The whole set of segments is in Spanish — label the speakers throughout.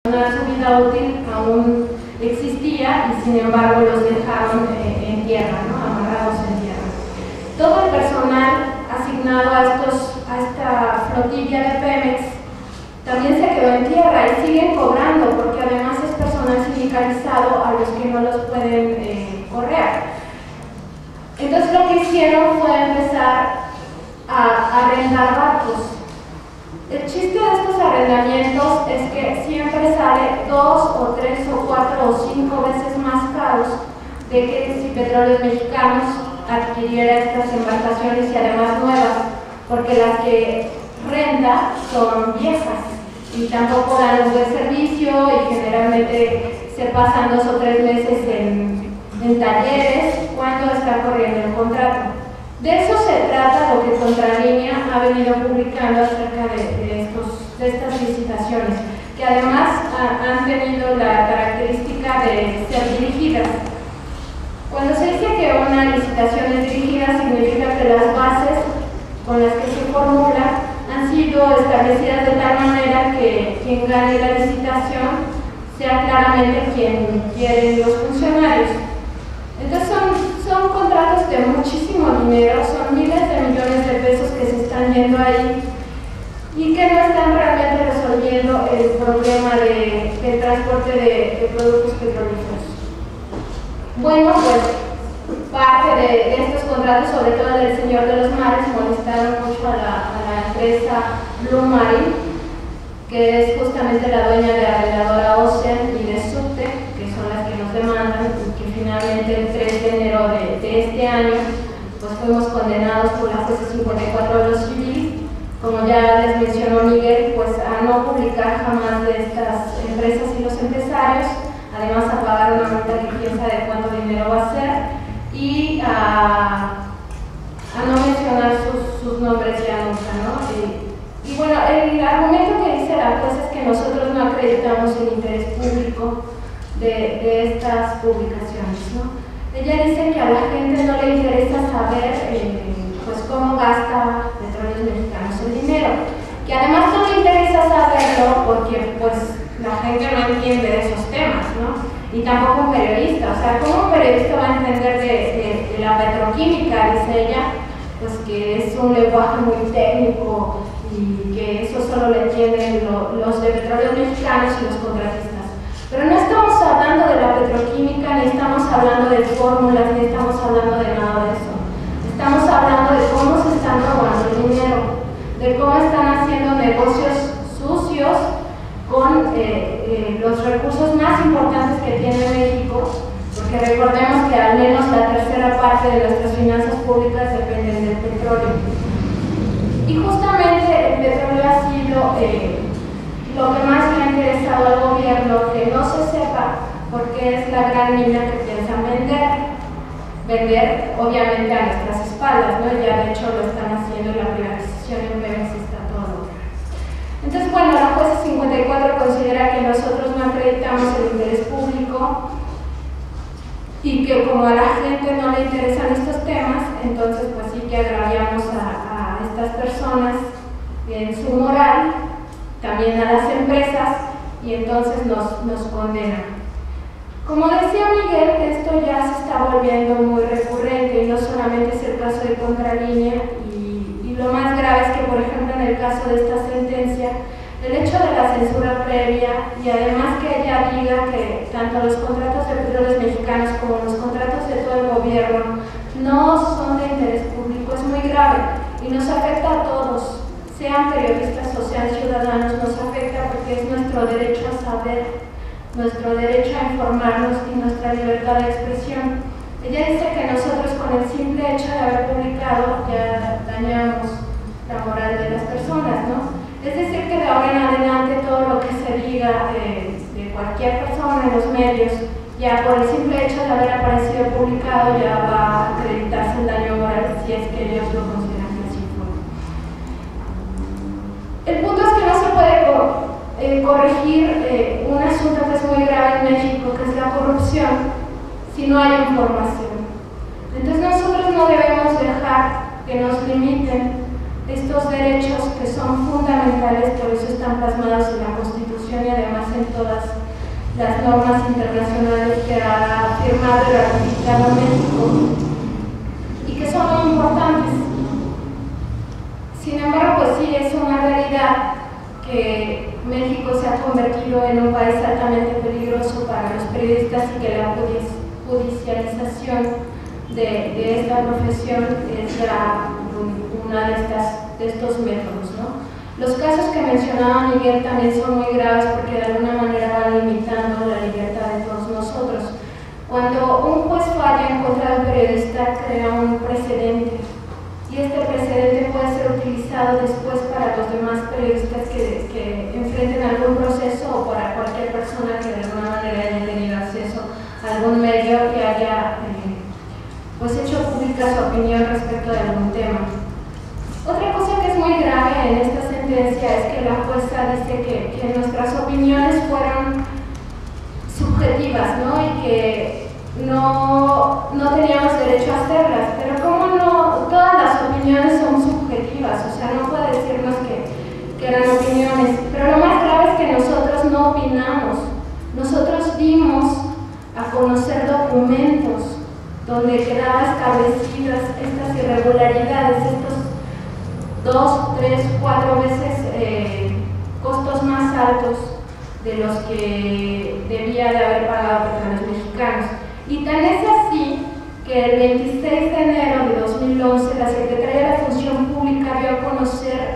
Speaker 1: su vida útil aún existía y sin embargo los dejaron en tierra, ¿no? Amarrados en tierra. Todo el personal asignado a esta flotilla de Pemex también se quedó en tierra y siguen cobrando porque además es personal sindicalizado a los que no los pueden correr. Entonces lo que hicieron fue empezar a arrendar barcos. El chiste de estos arrendamientos es que siempre sale 2 o 3 o 4 o 5 veces más caros de que si Petróleos Mexicanos adquiriera estas embarcaciones y además nuevas, porque las que renta son viejas y tampoco dan un buen servicio y generalmente se pasan 2 o 3 meses en talleres cuando está corriendo el contrato. De eso se trata lo que Contralínea ha venido publicando acerca de estas licitaciones, que además han tenido la característica de ser dirigidas. Cuando se dice que una licitación es dirigida, significa que las bases con las que se formula han sido establecidas de tal manera que quien gane la licitación sea claramente quien quieren los funcionarios. Entonces son contratos de muchísimo dinero, son miles de millones de pesos que se están yendo ahí y que no están realmente resolviendo el problema del transporte de productos petrolíferos. Bueno, pues parte de estos contratos, sobre todo el del Señor de los Mares, molestaron mucho a la empresa Blue Marine, que es justamente la dueña de Arrendadora Ocean y de Subte, que son las que nos demandan, y que finalmente el 3 de enero de este año pues fuimos condenados por la jueza 54 de lo civil, como ya les mencionó Miguel, pues a no publicar jamás de estas empresas y los empresarios, además a pagar una multa que quién sabe de cuánto dinero va a ser y a no mencionar sus nombres ya nunca, ¿no? Y bueno, el argumento que dice la jueza es que nosotros no acreditamos el interés público de estas publicaciones, ¿no? Ella dice que a la gente no le interesa saber pues cómo gasta Petróleos Mexicanos el dinero, que además no le interesa saberlo porque pues la gente no entiende de esos temas, ¿no? Y tampoco un periodista, o sea, ¿cómo un periodista va a entender de la petroquímica? Dice ella, pues que es un lenguaje muy técnico y que eso solo lo entienden los de Petróleos Mexicanos y los contratistas. Pero no estamos hablando de la petroquímica, ni estamos hablando de fórmulas, ni estamos hablando de nada de eso. Estamos hablando de cómo se están robando el dinero, de cómo están haciendo negocios sucios con los recursos más importantes que tiene México, porque recordemos que al menos la tercera parte de nuestras finanzas públicas dependen del petróleo. Y justamente el petróleo ha sido lo que más le ha interesado al gobierno, que no se sepa, porque es la gran niña que piensan vender obviamente a nuestras espaldas, ¿no? Ya de hecho lo están haciendo, la privatización en Pemex está todo. Entonces, bueno, la jueza 54 considera que nosotros no acreditamos el interés público y que como a la gente no le interesan estos temas, entonces pues sí que agraviamos a estas personas en su moral, también a las empresas, y entonces nos condenan. Como decía Miguel, esto ya se está volviendo muy recurrente y no solamente es el caso de Contralínea, y lo más grave es que, por ejemplo, en el caso de esta sentencia, el hecho de la censura previa y además que ella diga que tanto los contratos de Petróleos Mexicanos como los contratos de todo el gobierno no son de interés público es muy grave y nos afecta a todos, sean periodistas o sean ciudadanos, nos afecta porque es nuestro derecho a saber, nuestro derecho a informarnos y nuestra libertad de expresión. Ella dice que nosotros con el simple hecho de haber publicado ya dañamos la moral de las personas, ¿no? Es decir, que de ahora en adelante todo lo que se diga de cualquier persona en los medios, ya por el simple hecho de haber aparecido publicado, ya va a acreditarse el daño moral si es que ellos lo consideran que así fue. El punto es que no se puede corregir un asunto que es muy grave en México, que es la corrupción, si no hay información. Entonces nosotros no debemos dejar que nos limiten estos derechos que son fundamentales, por eso están plasmados en la Constitución. Constitución y además en todas las normas internacionales que ha firmado y ratificado México y que son muy importantes. Sin embargo, pues sí, es una realidad que México se ha convertido en un país altamente peligroso para los periodistas y que la judicialización de esta profesión es ya una de estos métodos, ¿no? Los casos que mencionaba Miguel también son muy graves porque de alguna manera van limitando la libertad de todos nosotros. Cuando un juez falla en contra del periodista, crea un precedente y este precedente puede ser utilizado después para los demás periodistas que enfrenten algún proceso o para cualquier persona que de alguna manera haya tenido acceso a algún medio que haya pues hecho pública su opinión respecto de algún tema. Otra cosa que es muy grave en esta sentencia es que la jueza dice que nuestras opiniones fueron subjetivas, ¿no? Y que no teníamos derecho a hacerlas, pero ¿cómo no? Todas las opiniones son subjetivas, o sea, no puede decirnos que eran opiniones, pero lo más grave es que nosotros no opinamos, nosotros dimos a conocer documentos donde quedaban establecidas estas irregularidades, estos 2, 3, 4 veces costos más altos de los que debía de haber pagado Petróleos Mexicanos. Y tan es así que el 26 de enero de 2011 la Secretaría de la Función Pública dio a conocer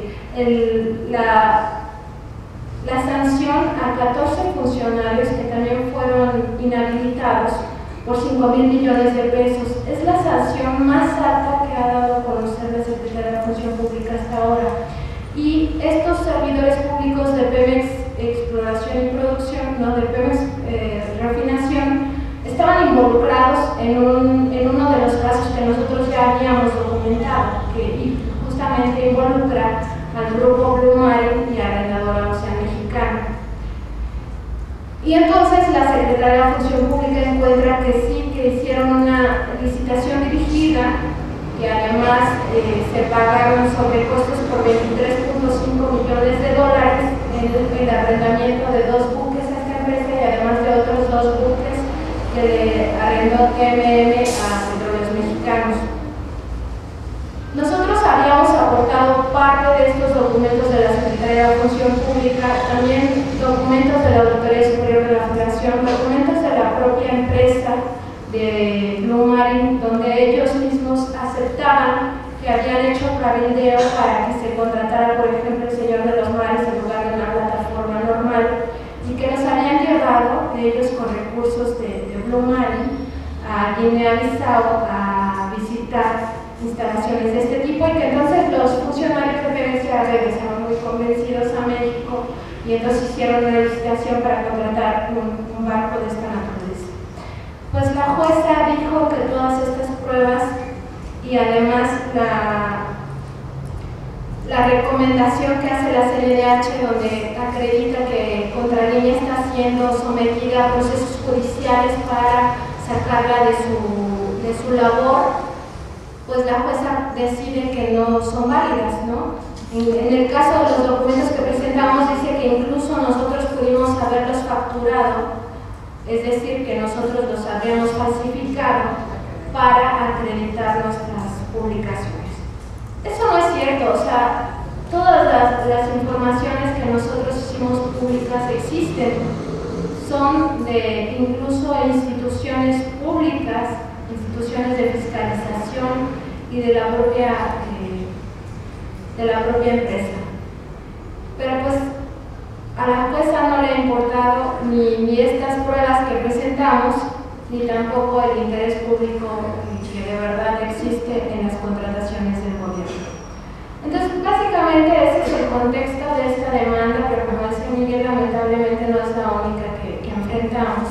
Speaker 1: la sanción a 14 funcionarios que también fueron inhabilitados por 5.000 millones de pesos. Es la sanción más alta que ha dado a conocer la Secretaría de la Función Pública hasta ahora. Y estos servidores públicos de Pemex Exploración y Producción, no, de Pemex Refinación, estaban involucrados en uno de los casos que nosotros ya habíamos documentado, que justamente involucra al grupo Blue Marine y a Arrendadora Ocean Mexicana. Y entonces la Secretaría de la Función Pública encuentra que sí, que hicieron una licitación dirigida, que además se pagaron sobrecostos por $23.5 millones en el arrendamiento de 2 buques a esta empresa y además de otros 2 buques que le arrendó TMM a Petróleos Mexicanos. Nosotros habíamos aportado parte de estos documentos de la Secretaría de la Función Pública, también documentos de la Auditoría Superior de la Federación, documentos de la propia empresa de Blue Marine, donde ellos mismos aceptaban que habían hecho cabildeo para que se contratara, por ejemplo, el Señor de los Mares en lugar de una plataforma normal, y que nos habían llevado ellos con recursos de Blue Marine a Guinea-Bissau a visitar instalaciones de este tipo, y que entonces los funcionarios de Pemex regresaron muy convencidos a México y entonces hicieron una licitación para contratar un barco de esta naturaleza. Pues la jueza dijo que todas estas pruebas y además la recomendación que hace la CNDH, donde acredita que Contralínea está siendo sometida a procesos judiciales para sacarla de su labor, pues la jueza decide que no son válidas, ¿no? En el caso de los documentos que presentamos dice que incluso nosotros pudimos haberlos facturado, es decir, que nosotros los habíamos falsificado para acreditar nuestras publicaciones. Eso no es cierto, o sea, todas las informaciones que nosotros hicimos públicas existen, son de incluso instituciones públicas, instituciones de fiscalización y de la propia empresa. Pero pues a la jueza no le ha importado ni estas pruebas que presentamos, ni tampoco el interés público que de verdad existe en las contrataciones del gobierno. Entonces, básicamente ese es el contexto de esta demanda, pero como decía Miguel, lamentablemente no es la única que enfrentamos,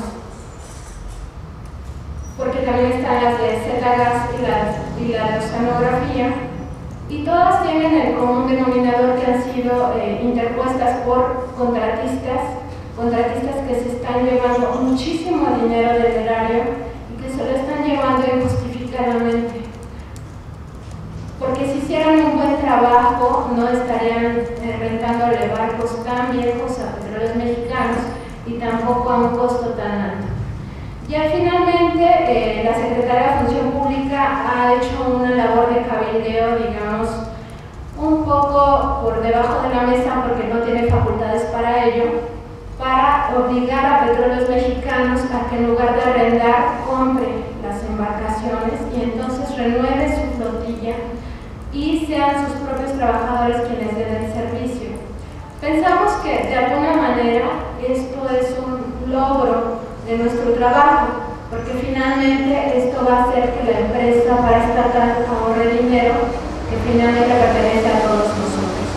Speaker 1: porque también están las de Zetagas y la de oceanografía, y todas tienen el común denominador que han sido interpuestas por contratistas que se están llevando muchísimo dinero del erario y que se lo están llevando injustificadamente. Porque si hicieran un buen trabajo, no estarían rentándole barcos tan viejos a Petróleos Petróleos Mexicanos y tampoco a un costo tan alto. Ya finalmente, la Secretaría de Función Pública ha hecho una labor de cabildeo, digamos, un poco por debajo de la mesa porque no tiene facultades para ello, para obligar a Petróleos Mexicanos a que en lugar de arrendar, compre las embarcaciones y entonces renueve su flotilla y sean sus propios trabajadores quienes den el servicio. Pensamos que de alguna manera esto es un logro de nuestro trabajo, porque finalmente esto va a hacer que la empresa paraestatal ahorre dinero que finalmente pertenece a todos nosotros.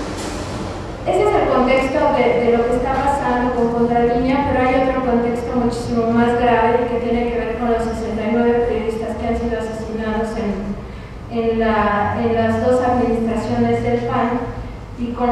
Speaker 1: Ese es el contexto de lo que está pasando con Contralínea, pero hay otro contexto muchísimo más grave que tiene que ver con los 69 periodistas que han sido asesinados en las dos administraciones del PAN y con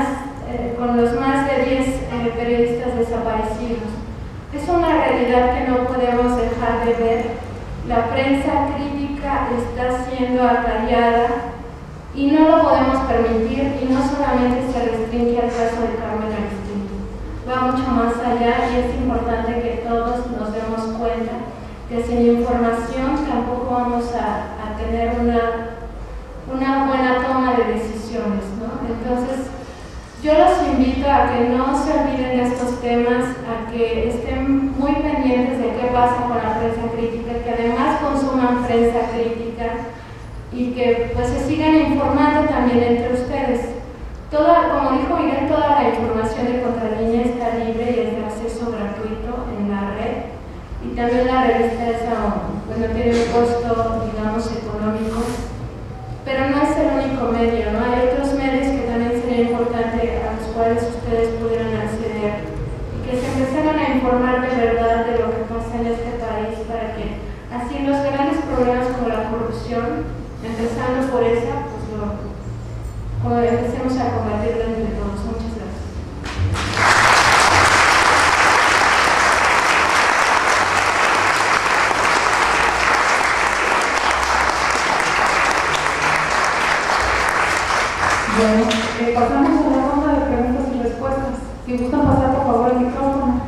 Speaker 1: los más de 10 periodistas desaparecidos. Es una realidad que no podemos dejar de ver. La prensa crítica está siendo acallada y no lo podemos permitir, y no solamente se restringe al caso de Carmen Arismendi, va mucho más allá y es importante que todos nos demos cuenta que sin información tampoco vamos a tener una buena toma de decisiones, ¿no? Entonces, yo los invito a que no se olviden de estos temas, a que estén muy pendientes de qué pasa con la prensa crítica, que además consuman prensa crítica y que pues se sigan informando también entre ustedes. Como dijo Miguel, toda la información de Contralínea está libre y es de acceso gratuito en la red, y también la revista tiene un costo, digamos, económico, pero no es el único medio, ¿no? Hay otros medios que también sería importante a los cuales ustedes pudieran acceder y que se empezaran a informar de verdad de lo que pasa en este país, para que así los grandes problemas como la corrupción, empezando por esa, pues empecemos a combatirlo entre todos. Muchas gracias.
Speaker 2: Bueno, pasamos a la ronda de preguntas y respuestas. Si gustan pasar por favor el micrófono.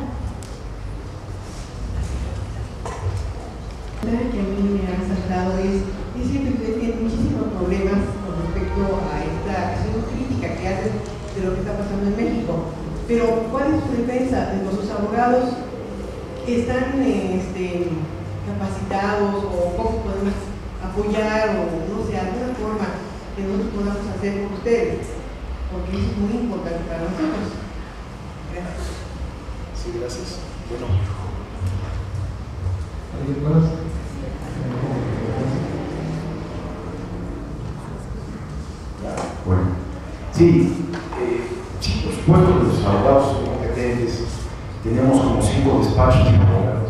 Speaker 3: Una que a mí me ha saltado es que ustedes tienen muchísimos problemas con respecto a esta acción crítica que hacen de lo que está pasando en México. Pero, ¿cuál es su defensa? ¿Los abogados están capacitados o cómo podemos apoyar o no sé, alguna forma que nosotros podamos hacer con ustedes? Porque eso es muy importante para nosotros. Gracias.
Speaker 4: Sí, gracias. Bueno.
Speaker 5: ¿Alguien más? Bueno, sí, sí, por supuesto que los abogados son competentes. Tenemos como 5 despachos de abogados.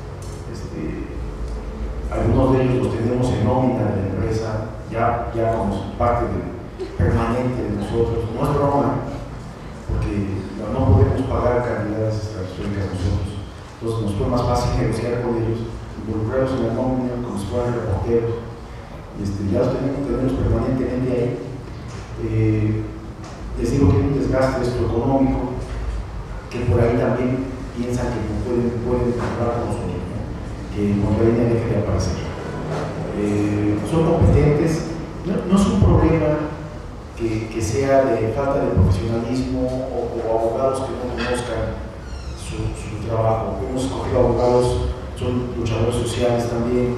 Speaker 5: Algunos de ellos los tenemos en nómina de la empresa, ya como parte permanente de nosotros. No es broma, porque no podemos pagar cantidades extraordinarias nosotros. Entonces nos fue más fácil negociar con ellos, involucrarlos en la nómina, como si fueran reporteros. Ya los tenemos permanentemente ahí. Les digo que hay un desgaste esto económico, que por ahí también piensan que pueden comprar con nosotros, ¿no? Que Contralínea deje de aparecer. Son competentes, no es un problema que sea de falta de profesionalismo o abogados que no conozcan su trabajo. Hemos escogido abogados, son luchadores sociales también.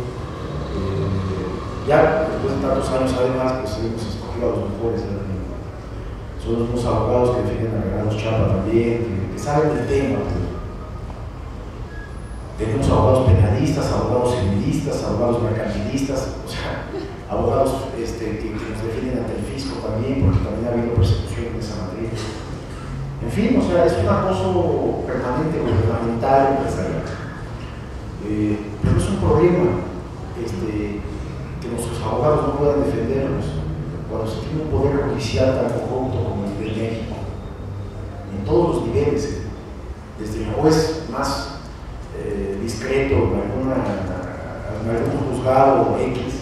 Speaker 5: Ya después de tantos años, además, pues hemos escogido a los mejores. Son unos abogados que defienden a Granados Chapa también, que saben del tema. Tenemos abogados penalistas, abogados civilistas, abogados mercantilistas, o sea, abogados que nos defienden ante el fisco también, porque también ha habido persecución en esa materia. En fin, o sea, es un acoso permanente, gubernamental, empresarial. Pero es un problema que nuestros abogados no puedan defendernos cuando se tiene un poder judicial tan corrupto como el de México, en todos los niveles, desde el juez más discreto, en algún juzgado X,